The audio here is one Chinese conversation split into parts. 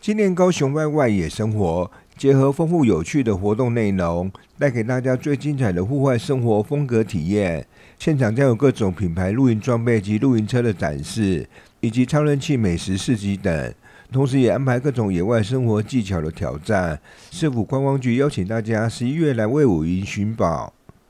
今年高雄外外野生活结合丰富有趣的活动内容，带给大家最精彩的户外生活风格体验。现场将有各种品牌露营装备及露营车的展示，以及超人气美食市集等。同时也安排各种野外生活技巧的挑战。市府观光局邀请大家11月来卫武营寻宝。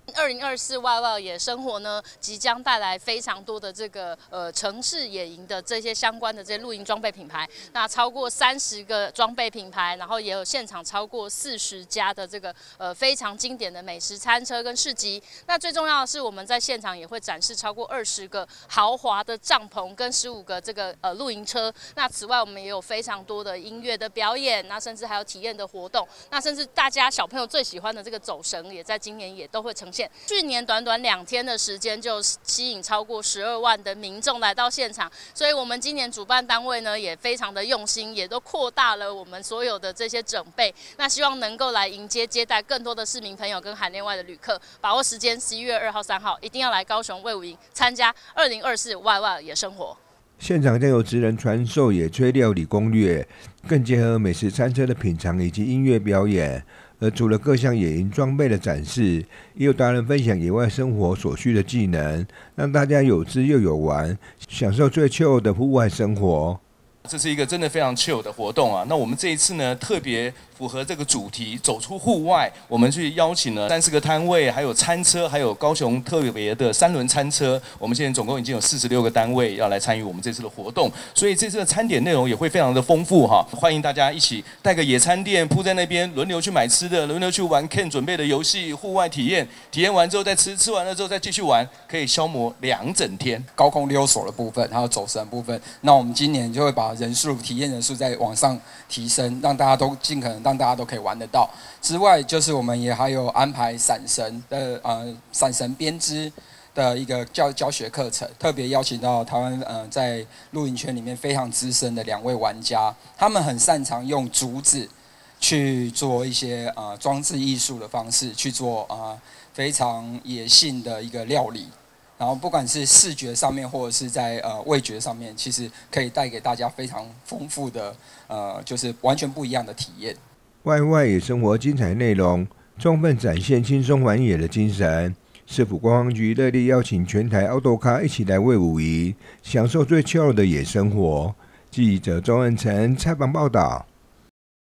2024外外野生活呢，即将带来非常多的这个城市野营的这些相关的这些露营装备品牌，那超过30个装备品牌，然后也有现场超过40家的这个非常经典的美食餐车跟市集。那最重要的是，我们在现场也会展示超过20个豪华的帐篷跟15个这个露营车。那此外，我们也有非常多的音乐的表演，那甚至还有体验的活动，那甚至大家小朋友最喜欢的这个走绳，也在今年也都会呈现。去年短短2天的时间，就吸引超过12万的民众来到现场，所以我们今年主办单位呢也非常的用心，也都扩大了我们所有的这些准备，那希望能够来接待更多的市民朋友跟海内外的旅客。把握时间，11月2号、3号一定要来高雄卫武营参加2024外外野生活。 现场将有职人传授野炊料理攻略，更结合美食餐车的品尝以及音乐表演。而除了各项野营装备的展示，也有达人分享野外生活所需的技能，让大家有吃又有玩，享受最 chill 的户外生活。 这是一个真的非常 chill 的活动啊！那我们这一次呢，特别符合这个主题，走出户外，我们去邀请了30个摊位，还有餐车，还有高雄特别的3轮餐车。我们现在总共已经有46个单位要来参与我们这次的活动，所以这次的餐点内容也会非常的丰富哈！欢迎大家一起带个野餐垫铺在那边，轮流去买吃的，轮流去玩 Ken 准备的游戏，户外体验，体验完之后再吃，吃完了之后再继续玩，可以消磨2整天。 高空溜索的部分，还有走绳的部分，那我们今年就会把体验人数再往上提升，让大家都尽可能让大家都可以玩得到。之外，就是我们也还有安排伞绳的伞绳编织的一个教学课程，特别邀请到台湾在露营圈里面非常资深的2位玩家，他们很擅长用竹子去做一些装置艺术的方式，去做非常野性的一个料理。然后不管是视觉上面，或者是在味觉上面，其实可以带给大家非常丰富的就是完全不一样的体验。 外野生活精彩内容，充分展现轻松玩野的精神。市府观光局热烈邀请全台奥斗咖一起来卫武营，享受最chill的野生活。记者周恩成采访报道。